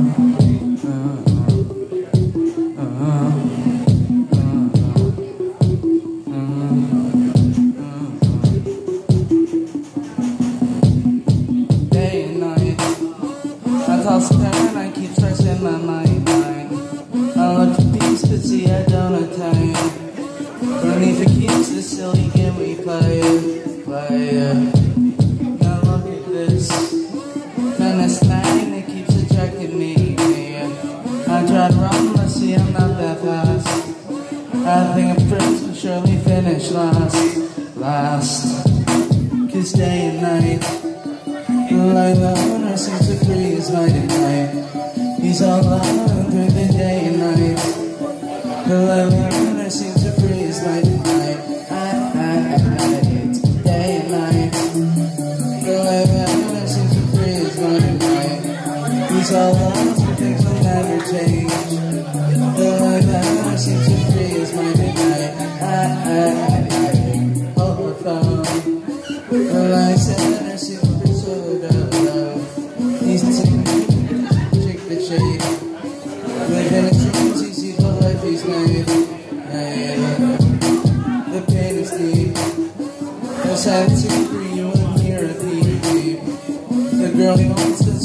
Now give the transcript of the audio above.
And I keep stressing my mind. I look for peace, but see I don't have time. Beneath the keys, the silly game we play. Now look at this. Man, this thing that keeps attracting me. I try to run, but see I'm not that fast. I think I'm friends will surely finish last. Cause day and night, like the owner seems to freeze night and night. He's all alone through the day and night. Like the owner seems to freeze night and night. It's day and night. Like the owner seems to freeze night and night. He's all alone, so things will never change. Like the owner seems to freeze night and night. Hold the phone. Like I said, I seem to be so he's taking check the shade. Living a dream's easy, the life he's made. The pain is deep. Just had to for you and here at deep. The girl he wants to